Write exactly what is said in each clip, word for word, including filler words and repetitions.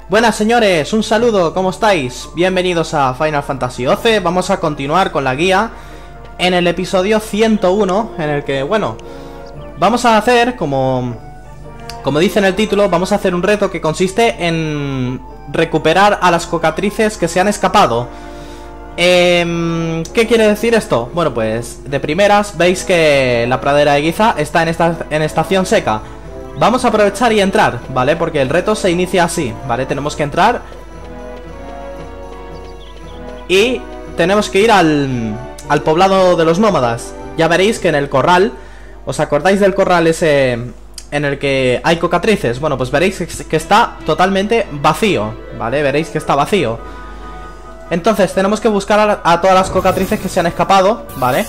Buenas señores, un saludo, ¿cómo estáis? Bienvenidos a Final Fantasy doce. Vamos a continuar con la guía en el episodio ciento uno, en el que, bueno, vamos a hacer, como, como dice en el título, vamos a hacer un reto que consiste en recuperar a las cocatrices que se han escapado. eh, ¿Qué quiere decir esto? Bueno, pues de primeras veis que la pradera de Giza está en, esta, en estación seca. Vamos a aprovechar y entrar, ¿vale? Porque el reto se inicia así, ¿vale? Tenemos que entrar y tenemos que ir al, al poblado de los nómadas. Ya veréis que en el corral, ¿os acordáis del corral ese en el que hay cocatrices? Bueno, pues veréis que está totalmente vacío, ¿vale? Veréis que está vacío. Entonces tenemos que buscar a, a todas las cocatrices que se han escapado, ¿vale?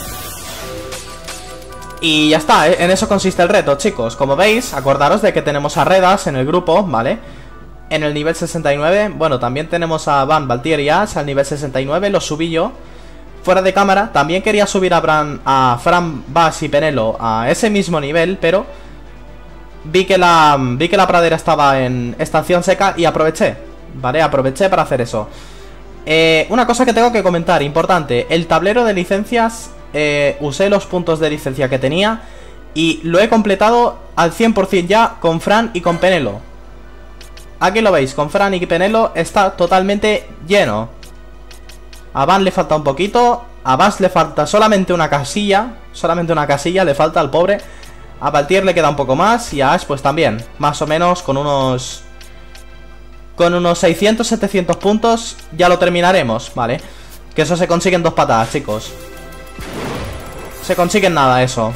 Y ya está, en eso consiste el reto, chicos. Como veis, acordaros de que tenemos a Redas en el grupo, ¿vale? En el nivel sesenta y nueve. Bueno, también tenemos a Van, Valtier y Ash al nivel sesenta y nueve. Los subí yo fuera de cámara. También quería subir a, Bran, a Fran, Bash y Penelo a ese mismo nivel, pero vi que la, vi que la pradera estaba en estación seca y aproveché, ¿vale? Aproveché para hacer eso. eh, Una cosa que tengo que comentar, importante. El tablero de licencias... Eh, usé los puntos de licencia que tenía y lo he completado al cien por cien ya con Fran y con Penelo. Aquí lo veis, con Fran y Penelo está totalmente lleno. A Van le falta un poquito, a Bash le falta solamente una casilla, solamente una casilla le falta al pobre. A Valtier le queda un poco más y a Ash pues también, más o menos con unos... Con unos seiscientos, setecientos puntos ya lo terminaremos, ¿vale? Que eso se consigue en dos patadas, chicos. Se consigue nada eso.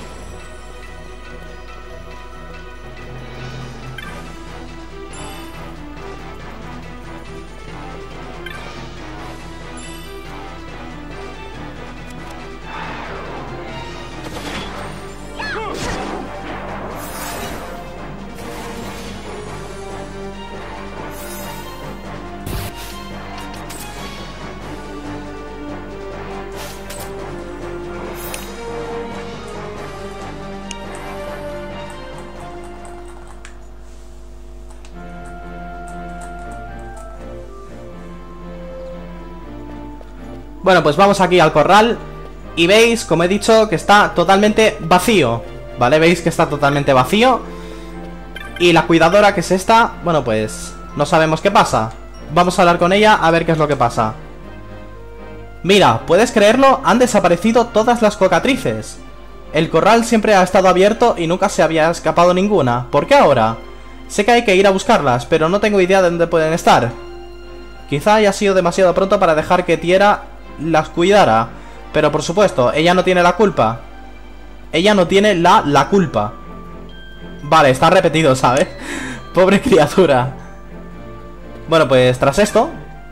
Bueno, pues vamos aquí al corral y veis, como he dicho, que está totalmente vacío, ¿vale? Veis que está totalmente vacío. Y la cuidadora, que es esta, bueno, pues no sabemos qué pasa. Vamos a hablar con ella a ver qué es lo que pasa. Mira, ¿puedes creerlo? Han desaparecido todas las cocatrices. El corral siempre ha estado abierto y nunca se había escapado ninguna. ¿Por qué ahora? Sé que hay que ir a buscarlas, pero no tengo idea de dónde pueden estar. Quizá haya sido demasiado pronto para dejar que Tiera las cuidara, pero por supuesto, ella no tiene la culpa. Ella no tiene la, la culpa. Vale, está repetido, ¿sabes? Pobre criatura. Bueno, pues tras esto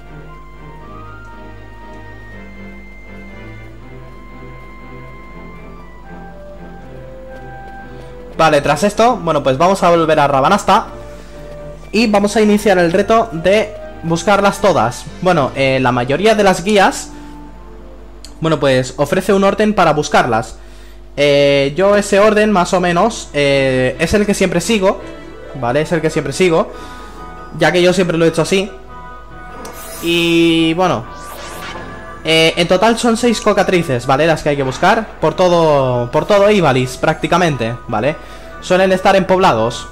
Vale, tras esto, bueno, pues vamos a volver a Rabanasta y vamos a iniciar el reto de buscarlas todas. Bueno, eh, la mayoría de las guías, bueno, pues ofrece un orden para buscarlas. eh, Yo ese orden, más o menos, eh, es el que siempre sigo, ¿vale? Es el que siempre sigo, ya que yo siempre lo he hecho así. Y bueno, eh, en total son seis cocatrices, ¿vale? Las que hay que buscar por todo, por todo Ivalice, prácticamente, ¿vale? Suelen estar en poblados.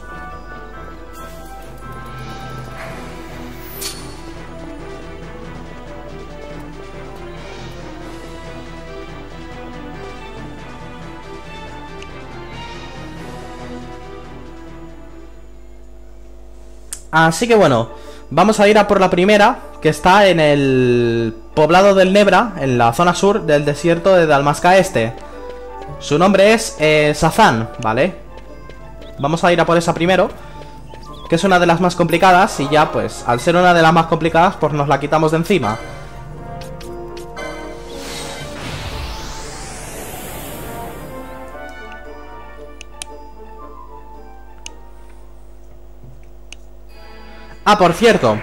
Así que bueno, vamos a ir a por la primera, que está en el poblado del Nebra, en la zona sur del desierto de Dalmasca Este. Su nombre es eh, Sazan, ¿vale? Vamos a ir a por esa primero, que es una de las más complicadas. Y ya pues, al ser una de las más complicadas, pues nos la quitamos de encima. Ah, por cierto,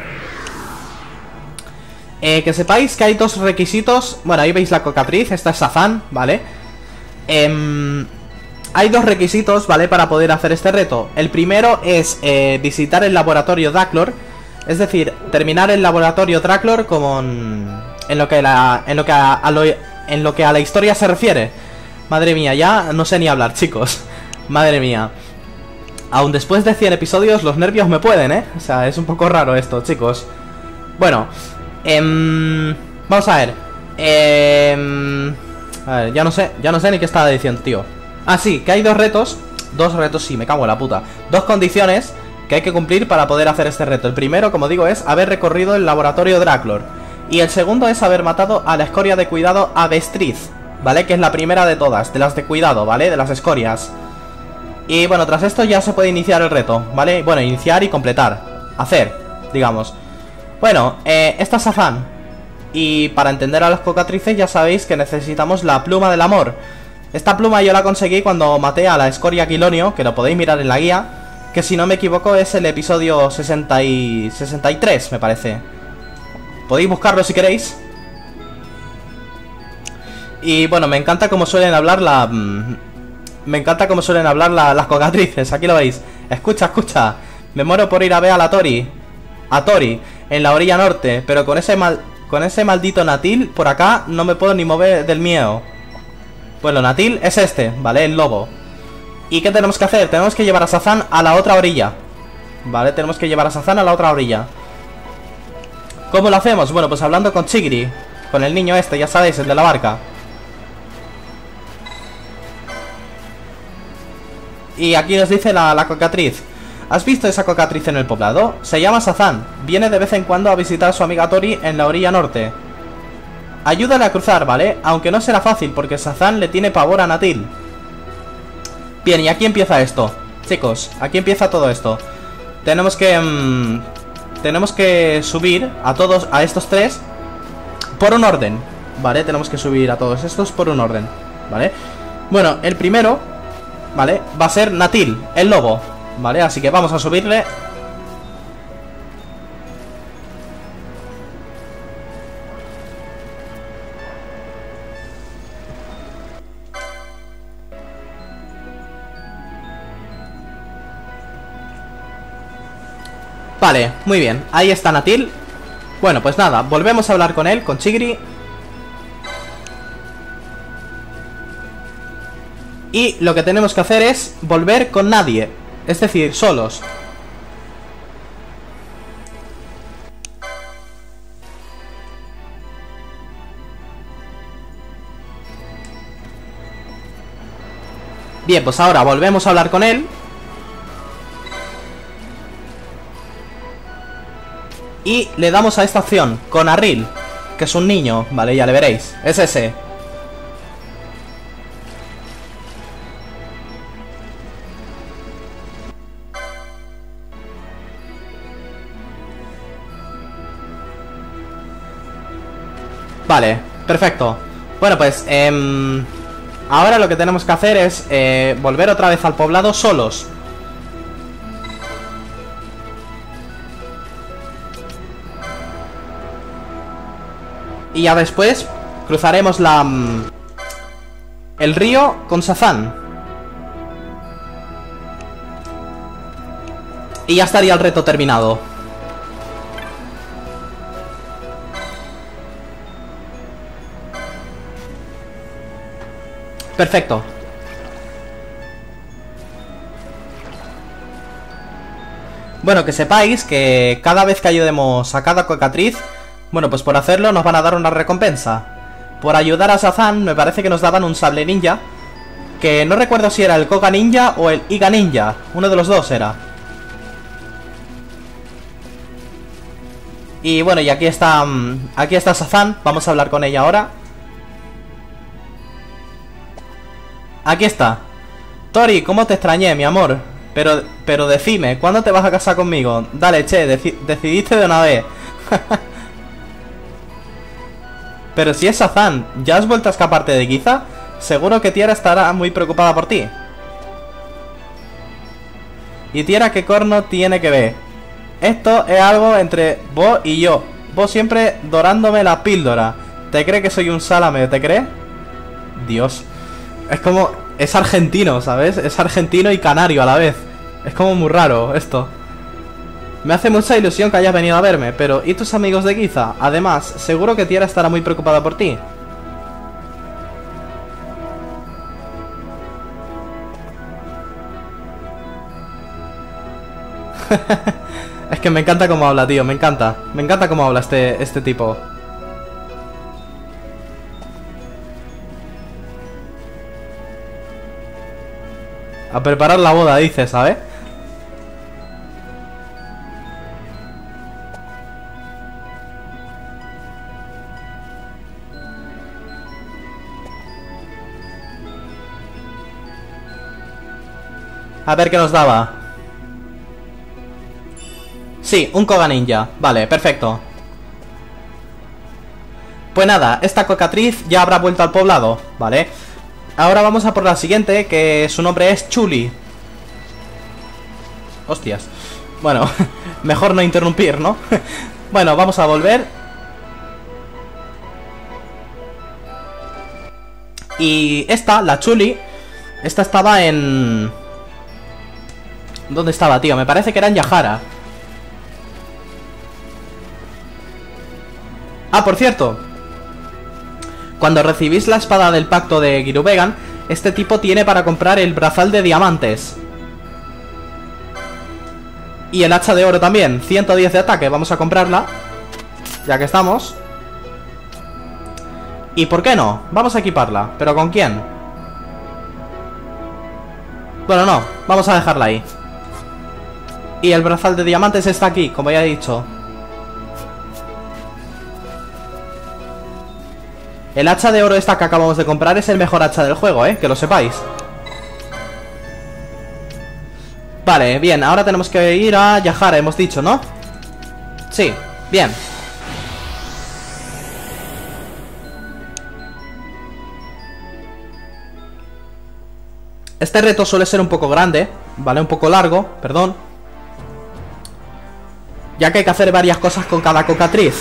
eh, que sepáis que hay dos requisitos. Bueno, ahí veis la cocatriz, esta es Sazan, ¿vale? Eh, hay dos requisitos, ¿vale? Para poder hacer este reto. El primero es eh, visitar el laboratorio Daclor, Es decir, terminar el laboratorio Draclor como en, en lo que, la, en, lo que a, a lo, en lo que a la historia se refiere. Madre mía, ya no sé ni hablar, chicos. Madre mía. Aún después de cien episodios los nervios me pueden, ¿eh? O sea, es un poco raro esto, chicos. Bueno, eh, vamos a ver. Eh, a ver, ya no sé, ya no sé ni qué estaba diciendo, tío. Ah, sí, que hay dos retos. Dos retos, sí, me cago en la puta. Dos condiciones que hay que cumplir para poder hacer este reto. El primero, como digo, es haber recorrido el laboratorio Draclor. Y el segundo es haber matado a la escoria de cuidado Abestriz, ¿vale? Que es la primera de todas, de las de cuidado, ¿vale? De las escorias. Y bueno, tras esto ya se puede iniciar el reto, ¿vale? Bueno, iniciar y completar. Hacer, digamos. Bueno, eh, esta es Azan. Y para entender a las cocatrices ya sabéis que necesitamos la pluma del amor. Esta pluma yo la conseguí cuando maté a la escoria Quilonio, que lo podéis mirar en la guía, que si no me equivoco es el episodio sesenta y... sesenta y tres, me parece. Podéis buscarlo si queréis. Y bueno, me encanta cómo suelen hablar la... Me encanta cómo suelen hablar la, las cocatrices, aquí lo veis. Escucha, escucha. Me muero por ir a ver a la Tori. A Tori, en la orilla norte. Pero con ese mal... Con ese maldito Natil por acá no me puedo ni mover del miedo. Bueno, Natil es este, ¿vale? El lobo. ¿Y qué tenemos que hacer? Tenemos que llevar a Sazan a la otra orilla. ¿Vale? Tenemos que llevar a Sazan a la otra orilla. ¿Cómo lo hacemos? Bueno, pues hablando con Chigri. Con el niño este, ya sabéis, el de la barca. Y aquí nos dice la, la cocatriz. ¿Has visto esa cocatriz en el poblado? Se llama Sazan. Viene de vez en cuando a visitar a su amiga Tori en la orilla norte. Ayúdale a cruzar, ¿vale? Aunque no será fácil porque Sazan le tiene pavor a Natil. Bien, y aquí empieza esto. Chicos, aquí empieza todo esto. Tenemos que... Mmm, tenemos que subir a todos, a estos tres por un orden, ¿vale? Tenemos que subir a todos estos por un orden, ¿vale? Bueno, el primero, ¿vale? Va a ser Natil, el lobo, ¿vale? Así que vamos a subirle. Vale, muy bien, ahí está Natil. Bueno, pues nada, volvemos a hablar con él, con Chigri. Y lo que tenemos que hacer es volver con nadie, es decir, solos. Bien, pues ahora volvemos a hablar con él. Y le damos a esta opción, con Arril, que es un niño, vale, ya le veréis. Es ese. Vale, perfecto. Bueno, pues, eh, ahora lo que tenemos que hacer es eh, volver otra vez al poblado solos. Y ya después cruzaremos la... el río con Sazan. Y ya estaría el reto terminado. Perfecto. Bueno, que sepáis que cada vez que ayudemos a cada cocatriz, bueno, pues por hacerlo nos van a dar una recompensa. Por ayudar a Sazan me parece que nos daban un sable ninja, que no recuerdo si era el Koga Ninja o el Iga Ninja. Uno de los dos era. Y bueno, y aquí está Aquí está Sazan, vamos a hablar con ella ahora. Aquí está. Tori, ¿cómo te extrañé, mi amor? Pero, pero decime, ¿cuándo te vas a casar conmigo? Dale, che, deci decidiste de una vez. Pero si es Sazan, ¿ya has vuelto a escaparte de Giza? Seguro que Tiara estará muy preocupada por ti. ¿Y Tiara qué corno tiene que ver? Esto es algo entre vos y yo. Vos siempre dorándome la píldora. ¿Te crees que soy un salame? ¿Te crees? Dios. Es como... es argentino, ¿sabes? Es argentino y canario a la vez. Es como muy raro esto. Me hace mucha ilusión que hayas venido a verme, pero ¿y tus amigos de Giza? Además, seguro que Tiara estará muy preocupada por ti. Es que me encanta cómo habla, tío, me encanta. Me encanta cómo habla este, este tipo. A preparar la boda, dice, ¿sabes? A ver qué nos daba. Sí, un Koga Ninja. Vale, perfecto. Pues nada, esta cocatriz ya habrá vuelto al poblado, ¿vale? Ahora vamos a por la siguiente, que su nombre es Chuli. Hostias. Bueno, mejor no interrumpir, ¿no? Bueno, vamos a volver. Y esta, la Chuli, esta estaba en... ¿Dónde estaba, tío? Me parece que era en Yahara. Ah, por cierto, cuando recibís la espada del pacto de Giruvegan, este tipo tiene para comprar el brazal de diamantes. Y el hacha de oro también, ciento diez de ataque, vamos a comprarla, ya que estamos. ¿Y por qué no? Vamos a equiparla, ¿pero con quién? Bueno, no, vamos a dejarla ahí. Y el brazal de diamantes está aquí, como ya he dicho. El hacha de oro esta que acabamos de comprar es el mejor hacha del juego, ¿eh? Que lo sepáis. Vale, bien, ahora tenemos que ir a Yahara, hemos dicho, ¿no? Sí, bien. Este reto suele ser un poco grande, ¿vale? Un poco largo, perdón. Ya que hay que hacer varias cosas con cada cocatriz.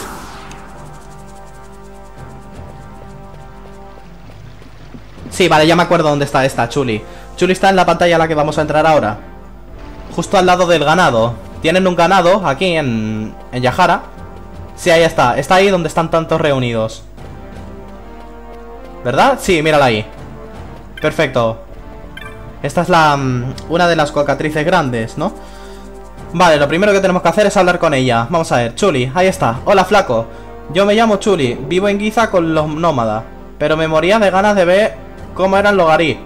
Sí, vale, ya me acuerdo dónde está esta, Chuli. Chuli está en la pantalla a la que vamos a entrar ahora. Justo al lado del ganado. Tienen un ganado aquí en, en Yahara. Sí, ahí está. Está ahí donde están tantos reunidos. ¿Verdad? Sí, mírala ahí. Perfecto. Esta es la... una de las cocatrices grandes, ¿no? Vale, lo primero que tenemos que hacer es hablar con ella. Vamos a ver, Chuli, ahí está. Hola, flaco. Yo me llamo Chuli. Vivo en Giza con los nómadas. Pero me moría de ganas de ver cómo eran los garí.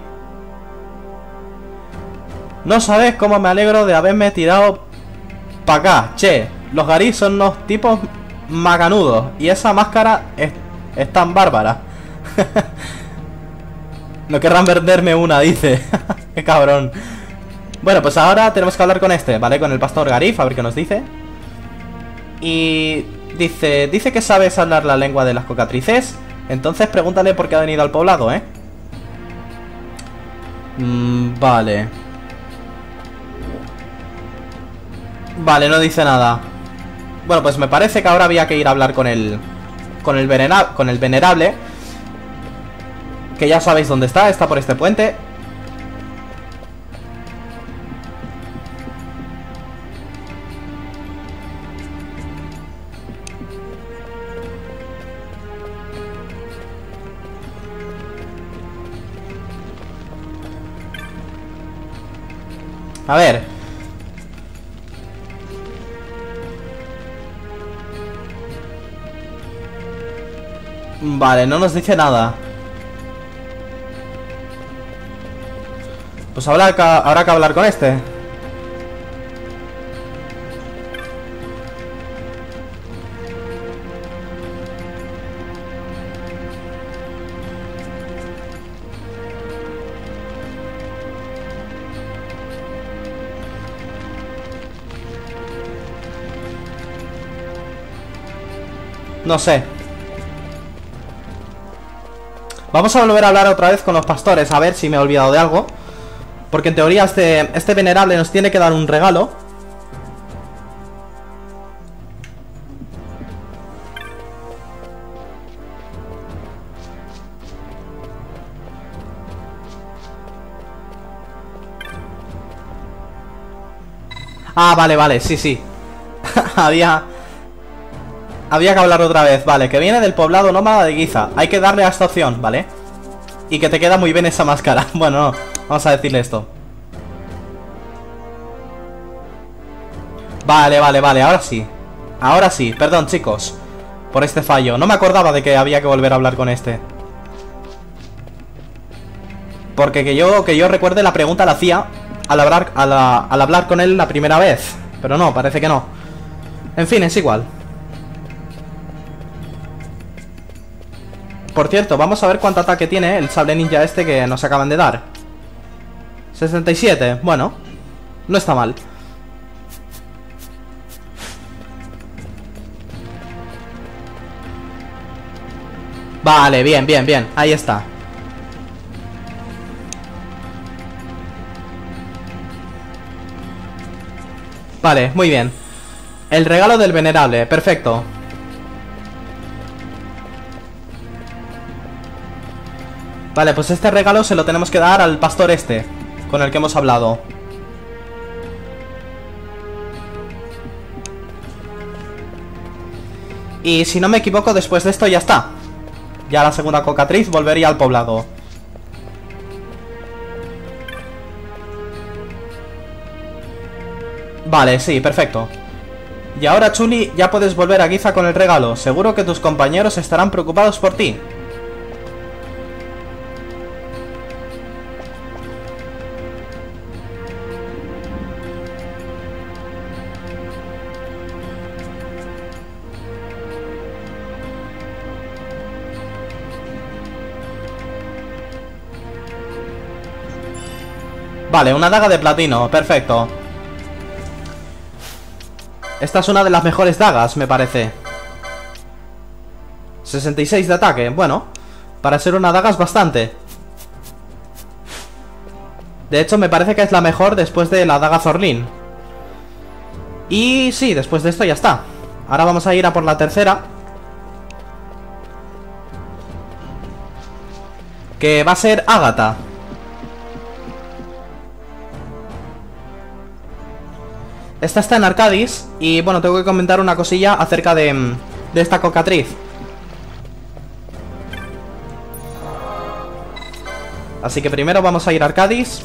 No sabes cómo me alegro de haberme tirado para acá. Che, los garí son unos tipos macanudos. Y esa máscara es, es tan bárbara. No querrán venderme una, dice. Qué cabrón. Bueno, pues ahora tenemos que hablar con este, ¿vale? Con el pastor Garif, a ver qué nos dice. Y dice, dice que sabes hablar la lengua de las cocatrices. Entonces pregúntale por qué ha venido al poblado, ¿eh? Mm, vale. Vale, no dice nada. Bueno, pues me parece que ahora había que ir a hablar con el... Con el, venera, con el venerable. Que ya sabéis dónde está, está por este puente. A ver. Vale, no nos dice nada. Pues habrá que, habrá que hablar con este. No sé. Vamos a volver a hablar otra vez con los pastores, a ver si me he olvidado de algo. Porque en teoría este, este venerable nos tiene que dar un regalo. Ah, vale, vale, sí, sí. Había... Había que hablar otra vez, vale. Que viene del poblado nómada de Giza. Hay que darle a esta opción, ¿vale? Y que te queda muy bien esa máscara. Bueno, no, vamos a decirle esto. Vale, vale, vale, ahora sí. Ahora sí, perdón chicos por este fallo, no me acordaba de que había que volver a hablar con este. Porque que yo, que yo recuerde la pregunta la hacía al hablar, a la, al hablar con él la primera vez. Pero no, parece que no. En fin, es igual. Por cierto, vamos a ver cuánto ataque tiene el sable ninja este que nos acaban de dar. sesenta y siete, bueno, no está mal. Vale, bien, bien, bien, ahí está. Vale, muy bien. El regalo del venerable, perfecto. Vale, pues este regalo se lo tenemos que dar al pastor este con el que hemos hablado. Y si no me equivoco, después de esto ya está. Ya la segunda cocatriz volvería al poblado. Vale, sí, perfecto. Y ahora, Chuli, ya puedes volver a Giza con el regalo. Seguro que tus compañeros estarán preocupados por ti. Vale, una daga de platino, perfecto. Esta es una de las mejores dagas, me parece. sesenta y seis de ataque, bueno, para ser una daga es bastante. De hecho, me parece que es la mejor después de la daga Zorlin. Y sí, después de esto ya está. Ahora vamos a ir a por la tercera, que va a ser Ágata. Esta está en Arcadis. Y bueno, tengo que comentar una cosilla acerca de, de esta cocatriz. Así que primero vamos a ir a Arcadis.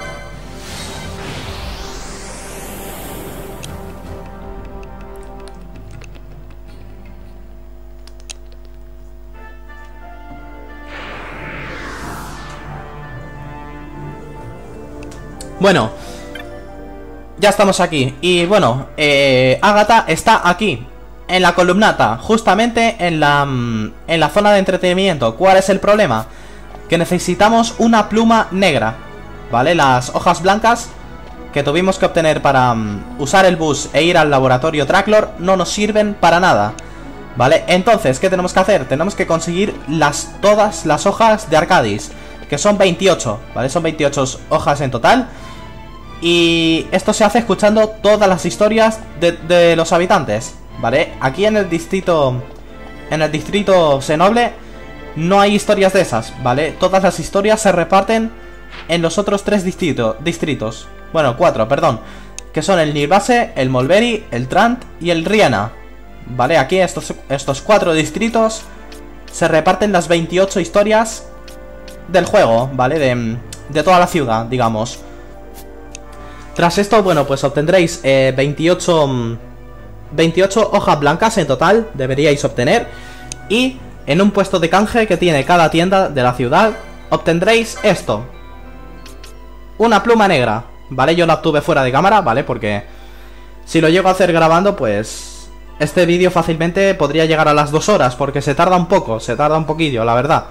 Bueno, ya estamos aquí. Y bueno, eh, Ágata está aquí, en la columnata, justamente en la, en la zona de entretenimiento. ¿Cuál es el problema? Que necesitamos una pluma negra, ¿vale? Las hojas blancas que tuvimos que obtener para um, usar el bus e ir al laboratorio Tracklor no nos sirven para nada, ¿vale? Entonces, ¿qué tenemos que hacer? Tenemos que conseguir las, todas las hojas de Arcadis, que son veintiocho, ¿vale? Son veintiocho hojas en total. Y esto se hace escuchando todas las historias de, de los habitantes, ¿vale? Aquí en el distrito, en el distrito Xenoble no hay historias de esas, ¿vale? Todas las historias se reparten en los otros tres distrito, distritos. Bueno, cuatro, perdón. Que son el Nirbase, el Molberi, el Trant y el Riena, ¿vale? Aquí estos, estos cuatro distritos se reparten las veintiocho historias del juego, ¿vale? De, de toda la ciudad, digamos. Tras esto, bueno, pues obtendréis eh, veintiocho, veintiocho hojas blancas en total, deberíais obtener. Y en un puesto de canje que tiene cada tienda de la ciudad, obtendréis esto: una pluma negra, ¿vale? Yo la obtuve fuera de cámara, ¿vale? Porque si lo llego a hacer grabando, pues este vídeo fácilmente podría llegar a las dos horas, porque se tarda un poco, se tarda un poquillo, la verdad.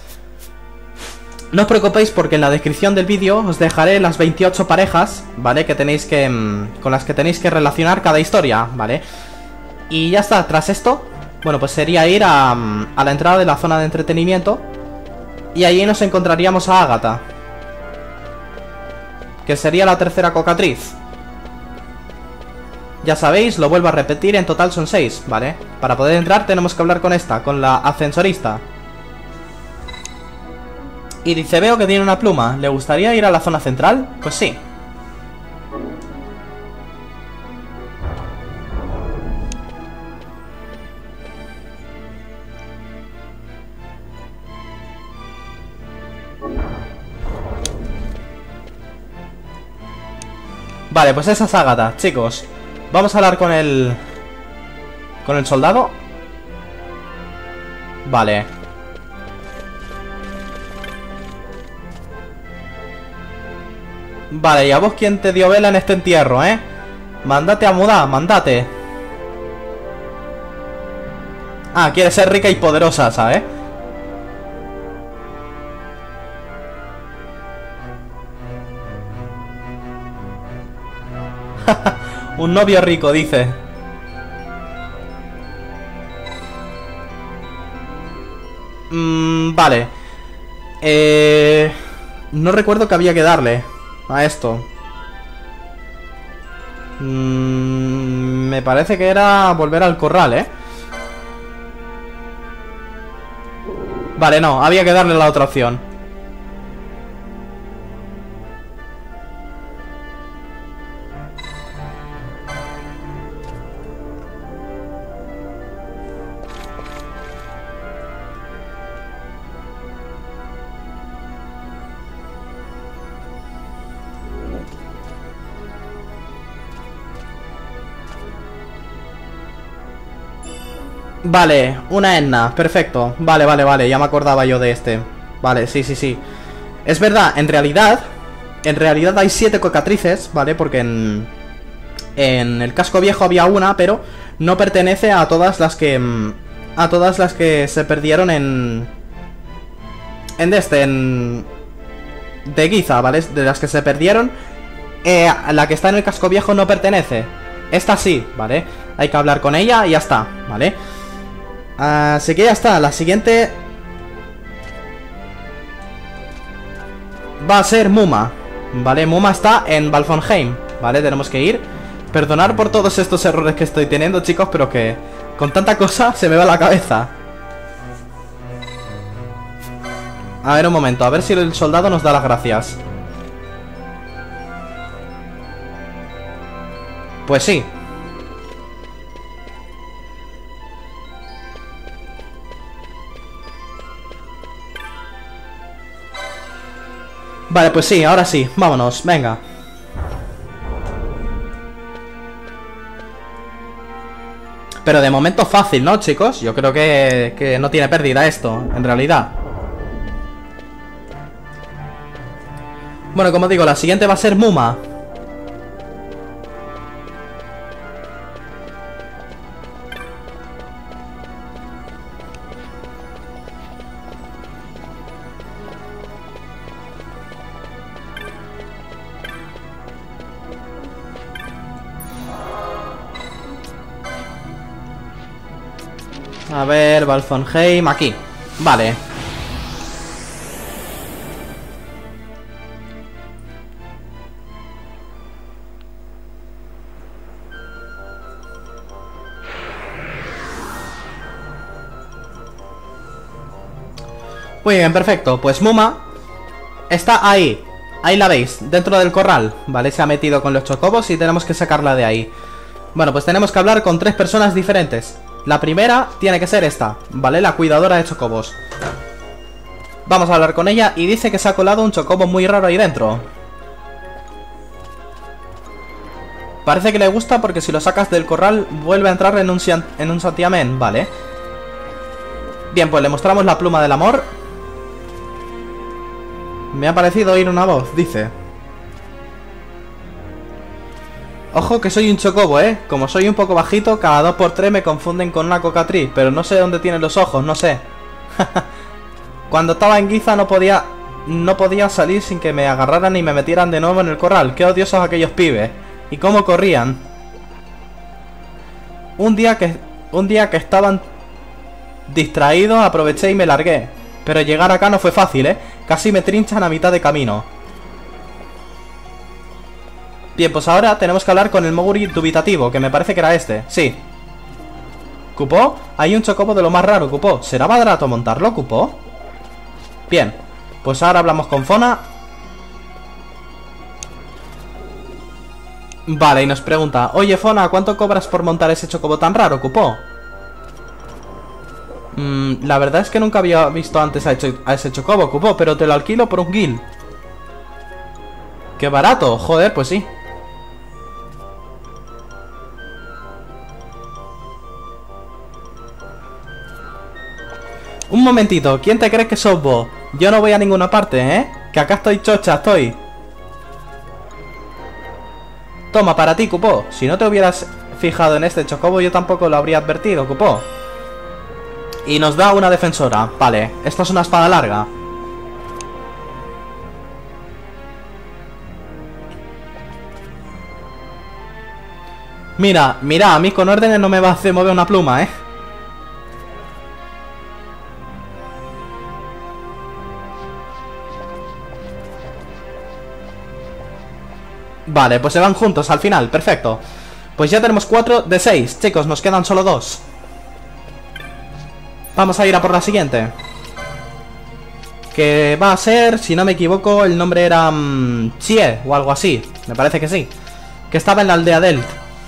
No os preocupéis porque en la descripción del vídeo os dejaré las veintiocho parejas, ¿vale? Que tenéis que... con las que tenéis que relacionar cada historia, ¿vale? Y ya está, tras esto, bueno, pues sería ir a, a la entrada de la zona de entretenimiento. Y allí nos encontraríamos a Ágata, que sería la tercera cocatriz. Ya sabéis, lo vuelvo a repetir, en total son seis, ¿vale? Para poder entrar tenemos que hablar con esta, con la ascensorista. Y dice, veo que tiene una pluma, ¿le gustaría ir a la zona central? Pues sí. Vale, pues esa es Ágata, chicos. Vamos a hablar con el... con el soldado. Vale. Vale, ¿y a vos quién te dio vela en este entierro, eh? Mándate a mudar, mándate. Ah, quiere ser rica y poderosa, ¿sabes? Un novio rico, dice. Mm, vale. Eh... No recuerdo que había que darle a esto. Mm, me parece que era volver al corral, ¿eh? Vale, no, había que darle la otra opción. Vale, una Edna, perfecto. Vale, vale, vale, ya me acordaba yo de este. Vale, sí, sí, sí. Es verdad, en realidad En realidad hay siete cocatrices, ¿vale? Porque en En el casco viejo había una, pero no pertenece a todas las que A todas las que se perdieron en En este, en de Giza, ¿vale? De las que se perdieron, eh, la que está en el casco viejo no pertenece. Esta sí, ¿vale? Hay que hablar con ella y ya está, ¿vale? Así que ya está, la siguiente va a ser Muma, ¿vale? Muma está en Valfonheim, ¿vale? Tenemos que ir. Perdonar por todos estos errores que estoy teniendo, chicos, pero que con tanta cosa se me va la cabeza. A ver, un momento, a ver si el soldado nos da las gracias. Pues sí. Vale, pues sí, ahora sí, vámonos, venga. Pero de momento fácil, ¿no, chicos? Yo creo que, que no tiene pérdida esto, en realidad. Bueno, como digo, la siguiente va a ser Muma. A ver, Valfonheim, aquí. Vale. Muy bien, perfecto. Pues Muma está ahí. Ahí la veis, dentro del corral. Vale, se ha metido con los chocobos y tenemos que sacarla de ahí. Bueno, pues tenemos que hablar con tres personas diferentes. La primera tiene que ser esta, ¿vale? La cuidadora de chocobos. Vamos a hablar con ella y dice que se ha colado un chocobo muy raro ahí dentro. Parece que le gusta porque si lo sacas del corral vuelve a entrar en un, en un santiamén, ¿vale? Bien, pues le mostramos la pluma del amor. Me ha parecido oír una voz, dice. Ojo que soy un chocobo, ¿eh? Como soy un poco bajito, cada dos por tres me confunden con una cocatriz. Pero no sé dónde tienen los ojos, no sé. Cuando estaba en Giza no podía... No podía salir sin que me agarraran y me metieran de nuevo en el corral. Qué odiosos aquellos pibes. Y cómo corrían. Un día que... Un día que estaban distraídos, aproveché y me largué. Pero llegar acá no fue fácil, ¿eh? Casi me trinchan a mitad de camino. Bien, pues ahora tenemos que hablar con el Moguri dubitativo, que me parece que era este. Sí. ¿Cupó? Hay un chocobo de lo más raro, Cupó. ¿Será barato montarlo, Cupó? Bien. Pues ahora hablamos con Fona. Vale, y nos pregunta: oye, Fona, ¿cuánto cobras por montar ese chocobo tan raro, Cupó? Mm, la verdad es que nunca había visto antes a, a ese chocobo, Cupó, pero te lo alquilo por un gil. ¡Qué barato! Joder, pues sí. Un momentito, ¿quién te crees que sos vos? Yo no voy a ninguna parte, ¿eh? Que acá estoy chocha, estoy. Toma, para ti, Cupó. Si no te hubieras fijado en este chocobo, yo tampoco lo habría advertido, Cupó. Y nos da una defensora. Vale, esta es una espada larga. Mira, mira, a mí con órdenes no me va a hacer mover una pluma, ¿eh? Vale, pues se van juntos al final, perfecto. Pues ya tenemos cuatro de seis, chicos, nos quedan solo dos. Vamos a ir a por la siguiente. Que va a ser, si no me equivoco, el nombre era um, Chie o algo así. Me parece que sí. Que estaba en la aldea Delt.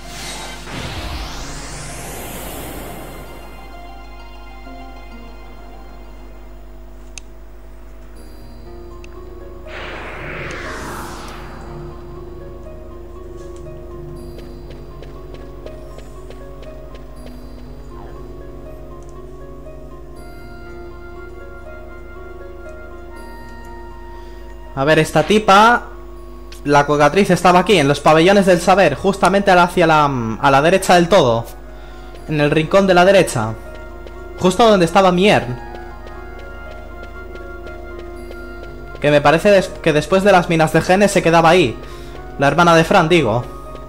A ver, esta tipa... La cocatriz estaba aquí, en los pabellones del saber. Justamente hacia la... a la derecha del todo. En el rincón de la derecha. Justo donde estaba Miern. Que me parece des que después de las minas de genes se quedaba ahí. La hermana de Fran, digo.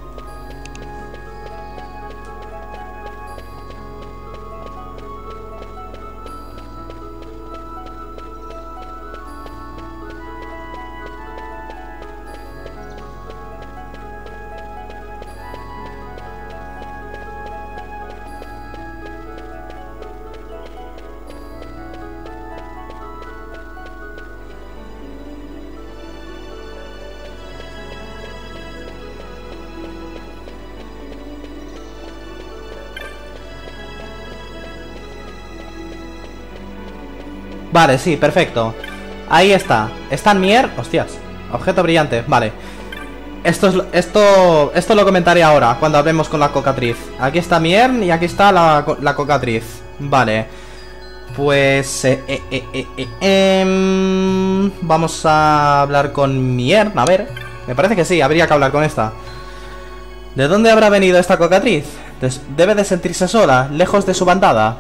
Vale, sí, perfecto. Ahí está. Está en Mier. Hostias. Objeto brillante. Vale. Esto, es, esto, esto lo comentaré ahora, cuando hablemos con la cocatriz. Aquí está Mier y aquí está la, la cocatriz. Vale. Pues... Eh, eh, eh, eh, eh, eh, vamos a hablar con Mier. A ver. Me parece que sí, habría que hablar con esta. ¿De dónde habrá venido esta cocatriz? Des- debe de sentirse sola, lejos de su bandada.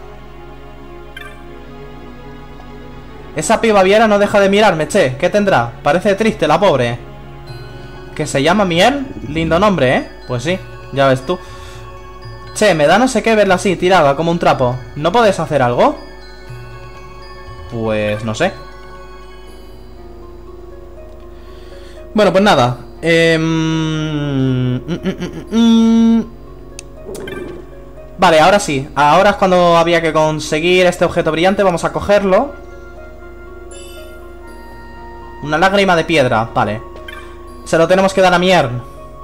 Esa piba viera no deja de mirarme, che. ¿Qué tendrá? Parece triste la pobre. ¿Que se llama Miel? Lindo nombre, ¿eh? Pues sí, ya ves tú. Che, me da no sé qué verla así, tirada como un trapo. ¿No podés hacer algo? Pues no sé. Bueno, pues nada. Eh... Mm, mm, mm, mm. Vale, ahora sí. Ahora es cuando había que conseguir este objeto brillante. Vamos a cogerlo. Una lágrima de piedra, vale. Se lo tenemos que dar a Miern.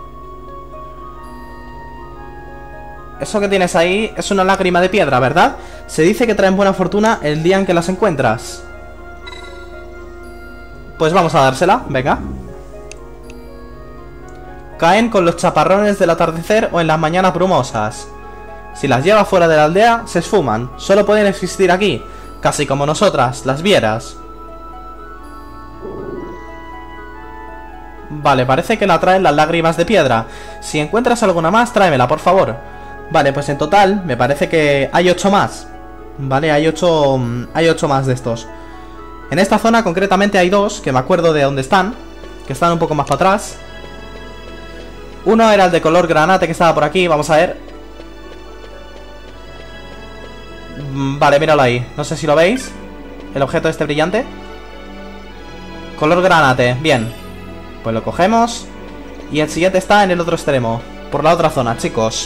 Eso que tienes ahí es una lágrima de piedra, ¿verdad? Se dice que traen buena fortuna el día en que las encuentras. Pues vamos a dársela, venga. Caen con los chaparrones del atardecer o en las mañanas brumosas. Si las llevas fuera de la aldea, se esfuman. Solo pueden existir aquí, casi como nosotras, las vieras. Vale, parece que la traen las lágrimas de piedra. Si encuentras alguna más, tráemela, por favor. Vale, pues en total me parece que hay ocho más. Vale, hay ocho, hay ocho más de estos. En esta zona concretamente hay dos, que me acuerdo de dónde están. Que están un poco más para atrás. Uno era el de color granate que estaba por aquí, vamos a ver. Vale, míralo ahí, no sé si lo veis. El objeto este brillante. Color granate, bien. Pues lo cogemos. Y el siguiente está en el otro extremo. Por la otra zona, chicos.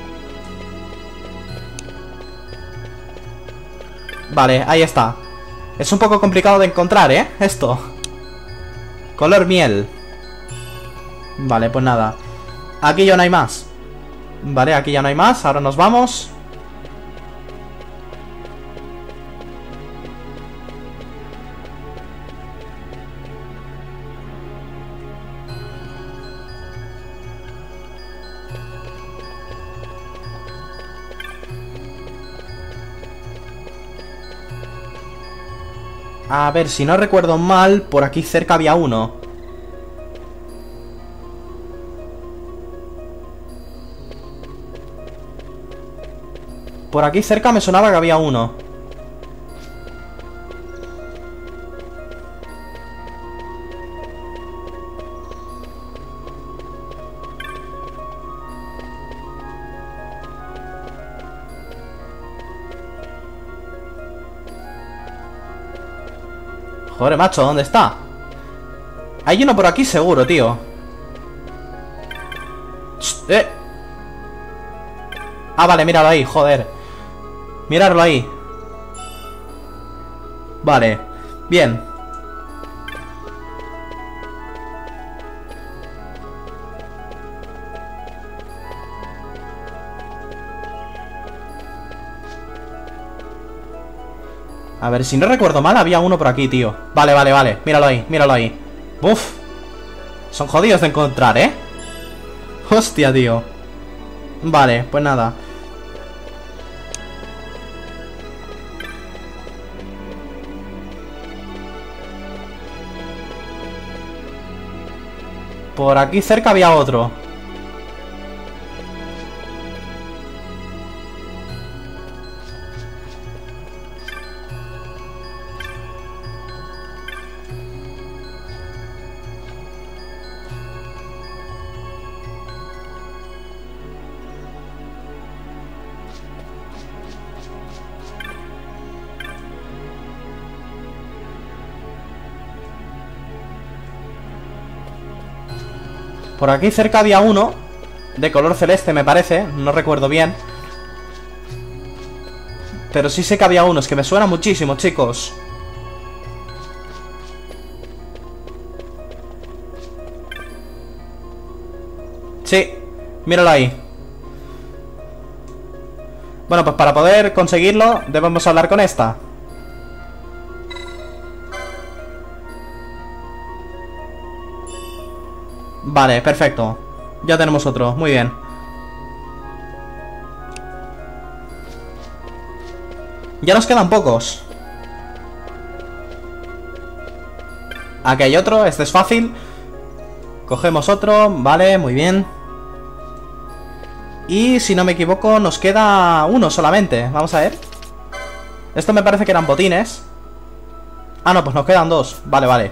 Vale, ahí está. Es un poco complicado de encontrar, ¿eh? Esto. Color miel. Vale, pues nada. Aquí ya no hay más. Vale, aquí ya no hay más. Ahora nos vamos. A ver, si no recuerdo mal, por aquí cerca había uno. Por aquí cerca me sonaba que había uno. Joder, macho, ¿dónde está? Hay uno por aquí seguro, tío. Shh, eh. Ah, vale, míralo ahí, joder. Míralo ahí. Vale, bien. A ver, si no recuerdo mal, había uno por aquí, tío. Vale, vale, vale, míralo ahí, míralo ahí. Uf. Son jodidos de encontrar, ¿eh? Hostia, tío. Vale, pues nada. Por aquí cerca había otro. Por aquí cerca había uno de color celeste, me parece. No recuerdo bien. Pero sí sé que había uno. Es que me suena muchísimo, chicos. Sí, míralo ahí. Bueno, pues para poder conseguirlo debemos hablar con esta. Vale, perfecto. Ya tenemos otro, muy bien. Ya nos quedan pocos. Aquí hay otro, este es fácil. Cogemos otro, vale, muy bien. Y si no me equivoco nos queda uno solamente. Vamos a ver. Esto me parece que eran botines. Ah, no, pues nos quedan dos. Vale, vale.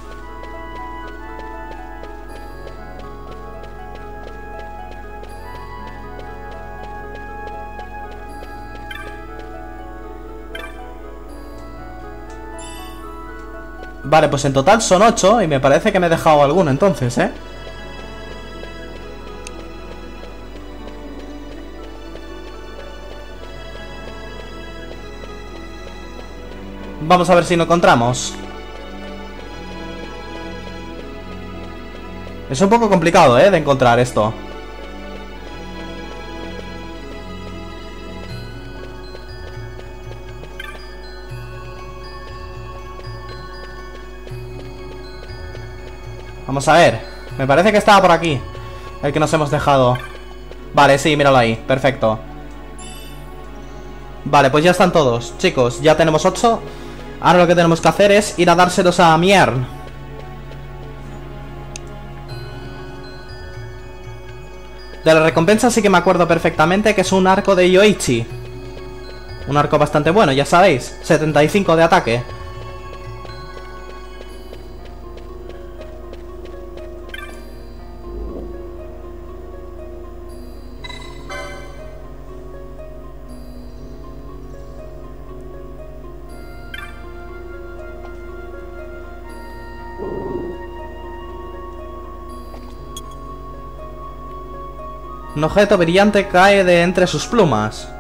Vale, pues en total son ocho. Y me parece que me he dejado alguno entonces, ¿eh? Vamos a ver si lo encontramos. Es un poco complicado, ¿eh? De encontrar esto. Vamos a ver. Me parece que estaba por aquí el que nos hemos dejado. Vale, sí, míralo ahí. Perfecto. Vale, pues ya están todos. Chicos, ya tenemos ocho. Ahora lo que tenemos que hacer es ir a dárselos a Miern. De la recompensa sí que me acuerdo perfectamente que es un arco de Yoichi. Un arco bastante bueno, ya sabéis. setenta y cinco de ataque. Un objeto brillante cae de entre sus plumas.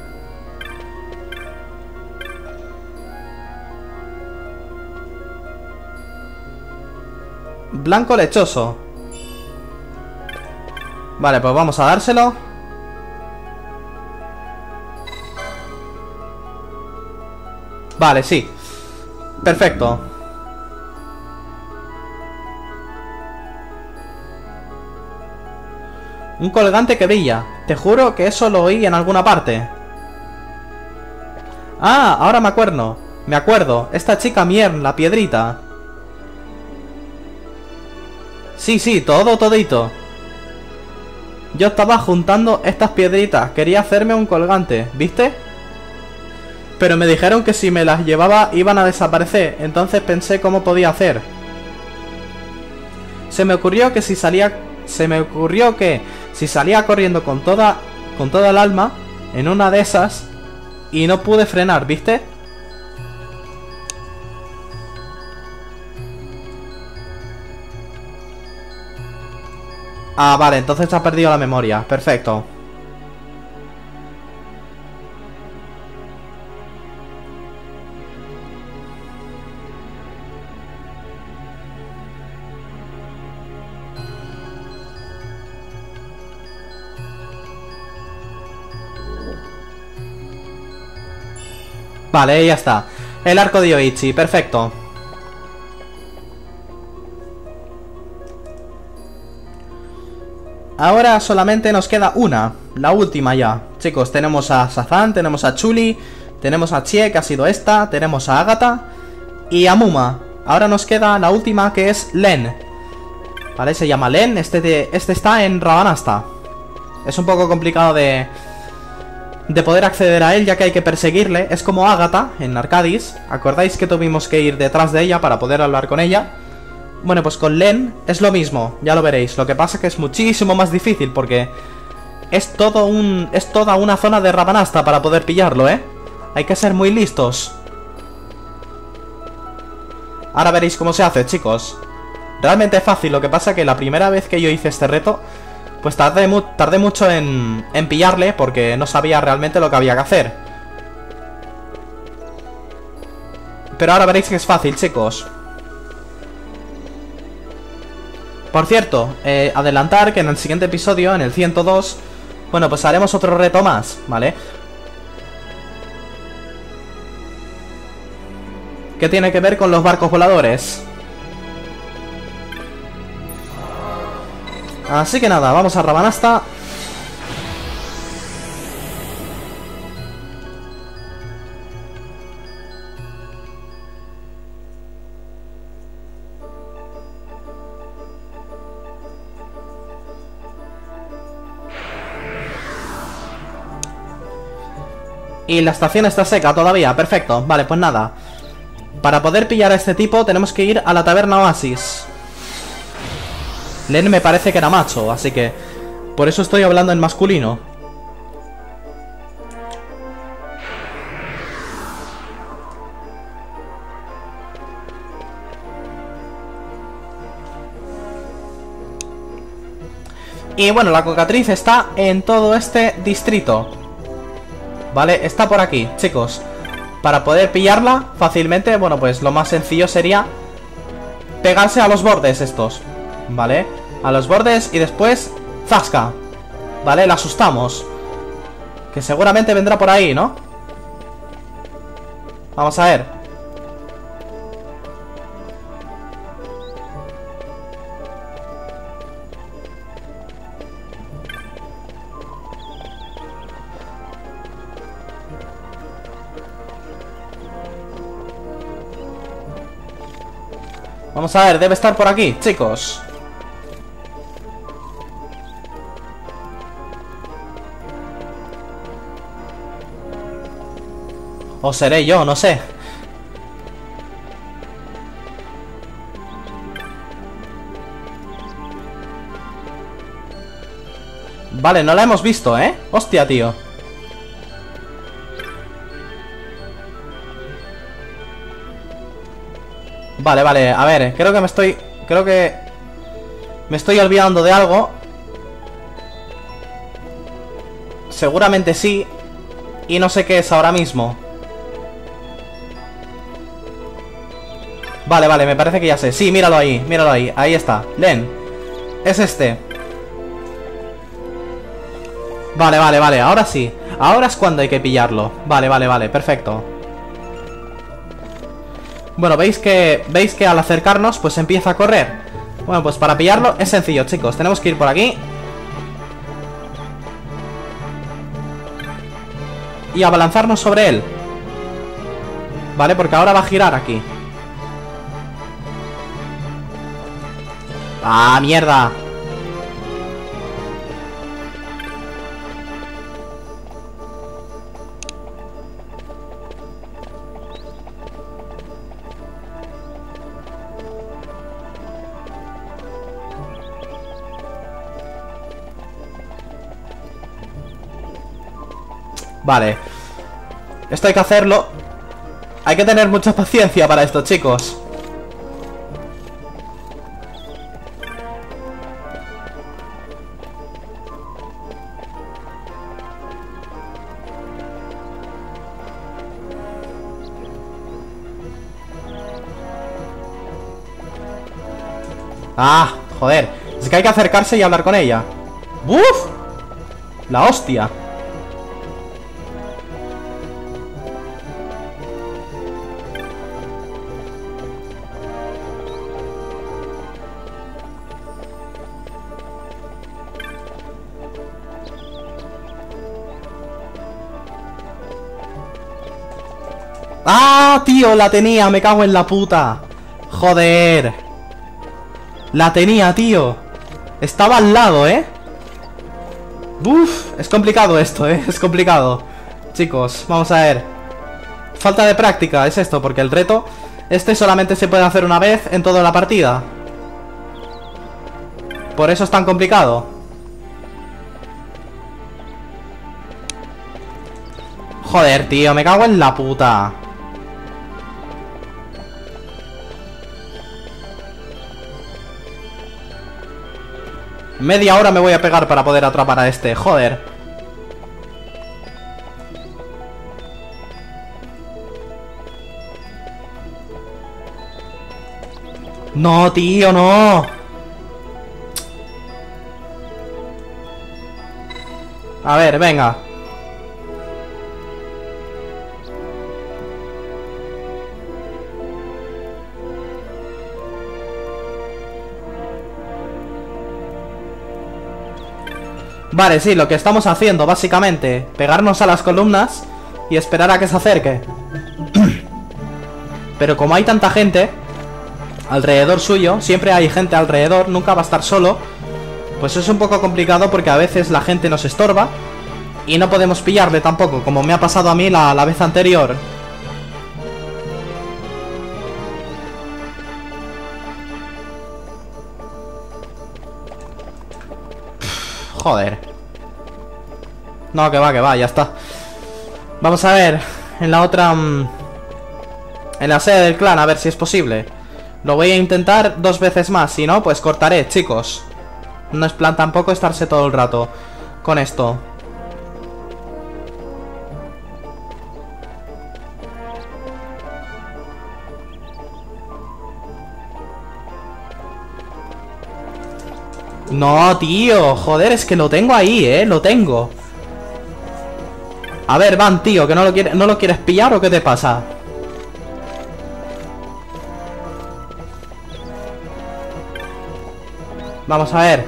Blanco lechoso. Vale, pues vamos a dárselo. Vale, sí. Perfecto. Un colgante que brilla. Te juro que eso lo oí en alguna parte. Ah, ahora me acuerdo. Me acuerdo, esta chica Miern, la piedrita. Sí, sí, todo, todito. Yo estaba juntando estas piedritas. Quería hacerme un colgante, ¿viste? Pero me dijeron que si me las llevaba iban a desaparecer. Entonces pensé cómo podía hacer. Se me ocurrió que si salía... Se me ocurrió que si salía corriendo con toda... Con toda el alma en una de esas... Y no pude frenar, ¿viste? Ah, vale, entonces ha perdido la memoria. Perfecto. Vale, ya está. El arco de Yoichi, perfecto. Ahora solamente nos queda una, la última ya. Chicos, tenemos a Sazan, tenemos a Chuli, tenemos a Chie, que ha sido esta, tenemos a Agatha y a Muma. Ahora nos queda la última, que es Len. Vale, se llama Len, este, de, este está en Rabanasta. Es un poco complicado de... De poder acceder a él, ya que hay que perseguirle. Es como Agatha en Arcadis. ¿Acordáis que tuvimos que ir detrás de ella para poder hablar con ella? Bueno, pues con Len es lo mismo, ya lo veréis. Lo que pasa es que es muchísimo más difícil porque es todo un... es toda una zona de Rabanasta para poder pillarlo, ¿eh? Hay que ser muy listos. Ahora veréis cómo se hace, chicos. Realmente es fácil, lo que pasa es que la primera vez que yo hice este reto, pues tardé, mu tardé mucho en, en pillarle porque no sabía realmente lo que había que hacer. Pero ahora veréis que es fácil, chicos. Por cierto, eh, adelantar que en el siguiente episodio, en el ciento dos, bueno, pues haremos otro reto más, ¿vale? Que tiene que ver con los barcos voladores. Así que nada, vamos a Rabanasta. Y la estación está seca todavía, perfecto. Vale, pues nada. Para poder pillar a este tipo tenemos que ir a la taberna Oasis. Len me parece que era macho, así que por eso estoy hablando en masculino. Y bueno, la cocatriz está en todo este distrito. Vale, está por aquí, chicos. Para poder pillarla fácilmente, bueno, pues lo más sencillo sería pegarse a los bordes estos. Vale, a los bordes y después ¡zasca! Vale, la asustamos. Que seguramente vendrá por ahí, ¿no? Vamos a ver. Vamos a ver, debe estar por aquí, chicos. O seré yo, no sé. Vale, no la hemos visto, ¿eh? Hostia, tío. Vale, vale, a ver, creo que me estoy... Creo que... Me estoy olvidando de algo. Seguramente sí. Y no sé qué es ahora mismo. Vale, vale, me parece que ya sé. Sí, míralo ahí, míralo ahí, ahí está. Len, es este. Vale, vale, vale, ahora sí. Ahora es cuando hay que pillarlo. Vale, vale, vale, perfecto. Bueno, veis que veis que al acercarnos pues empieza a correr. Bueno, pues para pillarlo es sencillo, chicos. Tenemos que ir por aquí y abalanzarnos sobre él. ¿vale? Porque ahora va a girar aquí. ¡Ah, mierda! Vale. Esto hay que hacerlo. Hay que tener mucha paciencia para esto, chicos. Ah, joder. Es que hay que acercarse y hablar con ella. ¡Uf! La hostia. ¡Ah, tío! La tenía, me cago en la puta. Joder. La tenía, tío. Estaba al lado, ¿eh? Uf, es complicado esto, ¿eh? Es complicado. Chicos, vamos a ver. Falta de práctica, es esto, porque el reto este solamente se puede hacer una vez en toda la partida. Por eso es tan complicado. Joder, tío, me cago en la puta. Media hora me voy a pegar para poder atrapar a este, joder. No, tío, no. A ver, venga. Vale, sí, lo que estamos haciendo, básicamente, pegarnos a las columnas y esperar a que se acerque. Pero como hay tanta gente alrededor suyo, siempre hay gente alrededor, nunca va a estar solo, pues es un poco complicado porque a veces la gente nos estorba y no podemos pillarle tampoco, como me ha pasado a mí la, la vez anterior. Joder. No, que va, que va, ya está. Vamos a ver. En la otra... En la sede del clan, a ver si es posible. Lo voy a intentar dos veces más. Si no, pues cortaré, chicos. No es plan tampoco estarse todo el rato con esto. No, tío, joder, es que lo tengo ahí, eh, lo tengo. A ver, Van, tío, que no lo quieres, ¿no lo quieres pillar o qué te pasa? Vamos a ver.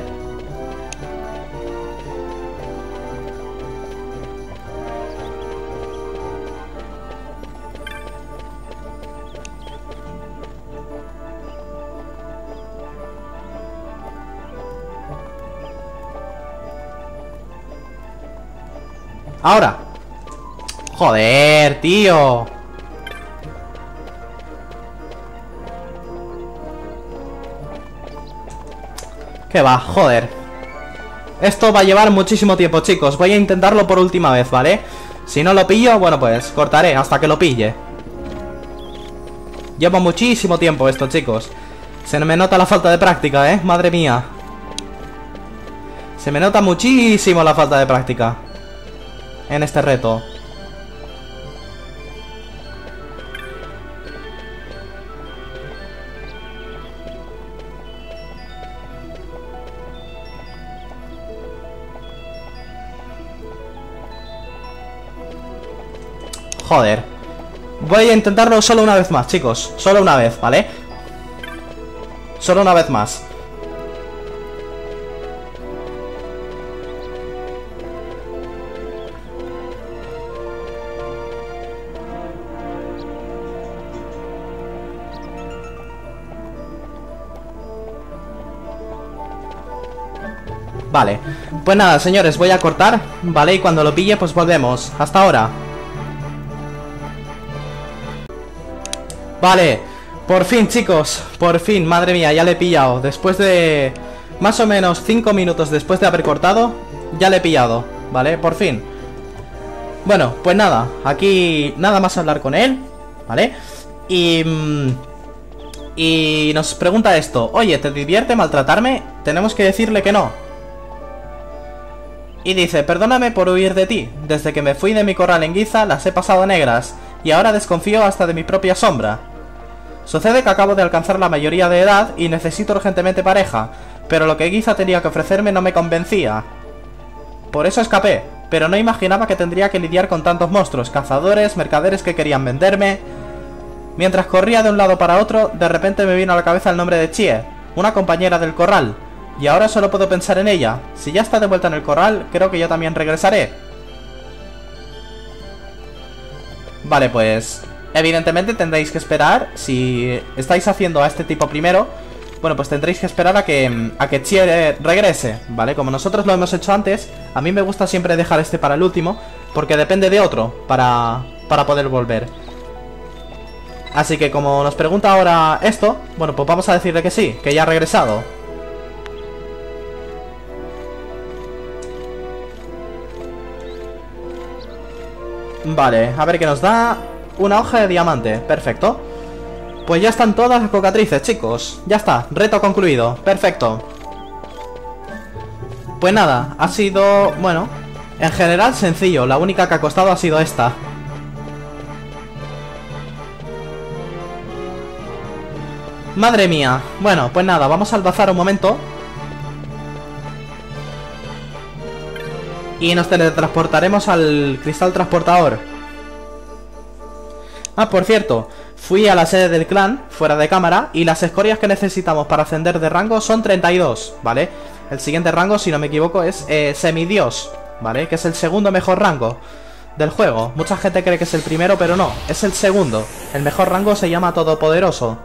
Ahora. Joder, tío. ¿Qué va? Joder. Esto va a llevar muchísimo tiempo, chicos. Voy a intentarlo por última vez, ¿vale? Si no lo pillo, bueno, pues cortaré hasta que lo pille. Lleva muchísimo tiempo esto, chicos. Se me nota la falta de práctica, ¿eh? Madre mía. Se me nota muchísimo la falta de práctica en este reto. Joder. Voy a intentarlo solo una vez más, chicos. Solo una vez, ¿vale? Solo una vez más. Vale, pues nada, señores, voy a cortar, ¿vale? Y cuando lo pille, pues volvemos. Hasta ahora. Vale, por fin, chicos, por fin, madre mía, ya le he pillado. Después de más o menos cinco minutos después de haber cortado, ya le he pillado, ¿vale? Por fin. Bueno, pues nada, aquí nada más hablar con él, ¿vale? Y... Y nos pregunta esto: oye, ¿te divierte maltratarme? Tenemos que decirle que no. Y dice: perdóname por huir de ti. Desde que me fui de mi corral en Giza las he pasado negras, y ahora desconfío hasta de mi propia sombra. Sucede que acabo de alcanzar la mayoría de edad y necesito urgentemente pareja, pero lo que Giza tenía que ofrecerme no me convencía. Por eso escapé, pero no imaginaba que tendría que lidiar con tantos monstruos, cazadores, mercaderes que querían venderme. Mientras corría de un lado para otro, de repente me vino a la cabeza el nombre de Chie, una compañera del corral, y ahora solo puedo pensar en ella. Si ya está de vuelta en el corral, creo que yo también regresaré. Vale, pues... evidentemente tendréis que esperar. Si estáis haciendo a este tipo primero, bueno, pues tendréis que esperar a que, a que Chie regrese, ¿vale? Como nosotros lo hemos hecho antes, a mí me gusta siempre dejar este para el último, porque depende de otro para, para poder volver. Así que como nos pregunta ahora esto, bueno, pues vamos a decirle que sí, que ya ha regresado. Vale, a ver qué nos da. Una hoja de diamante, perfecto. Pues ya están todas las cocatrices, chicos. Ya está, reto concluido, perfecto. Pues nada, ha sido, bueno, en general sencillo. La única que ha costado ha sido esta. Madre mía. Bueno, pues nada, vamos al bazar un momento y nos teletransportaremos al cristal transportador. Ah, por cierto, fui a la sede del clan, fuera de cámara, y las escorias que necesitamos para ascender de rango son treinta y dos, ¿vale? El siguiente rango, si no me equivoco, es eh, semidios, ¿vale? Que es el segundo mejor rango del juego. Mucha gente cree que es el primero, pero no, es el segundo. El mejor rango se llama todopoderoso,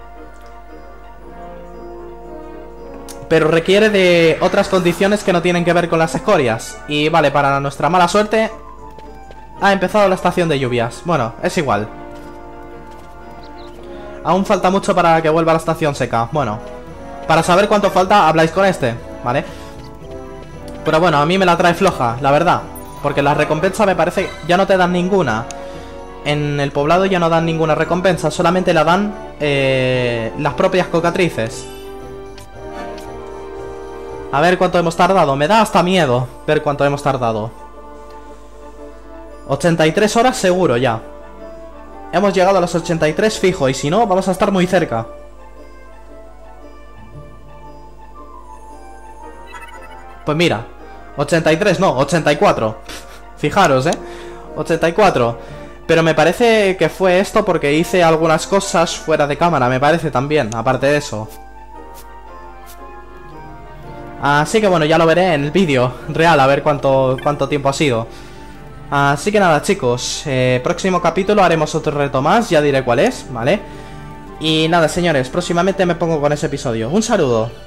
pero requiere de otras condiciones que no tienen que ver con las escorias. Y vale, para nuestra mala suerte, ha empezado la estación de lluvias. Bueno, es igual. Aún falta mucho para que vuelva la estación seca. Bueno, para saber cuánto falta, habláis con este, ¿vale? Pero bueno, a mí me la trae floja, la verdad, porque la recompensa me parece ya no te dan ninguna. En el poblado ya no dan ninguna recompensa, solamente la dan eh, las propias cocatrices. A ver cuánto hemos tardado. Me da hasta miedo ver cuánto hemos tardado. ochenta y tres horas seguro ya. Hemos llegado a los ochenta y tres fijo, y si no, vamos a estar muy cerca. Pues mira, ochenta y tres, no, ochenta y cuatro. Fijaros, eh, ochenta y cuatro. Pero me parece que fue esto porque hice algunas cosas fuera de cámara, me parece también, aparte de eso. Así que bueno, ya lo veré en el vídeo real, a ver cuánto, cuánto tiempo ha sido. Así que nada, chicos, eh, próximo capítulo haremos otro reto más, ya diré cuál es, ¿vale? Y nada, señores, próximamente me pongo con ese episodio. Un saludo.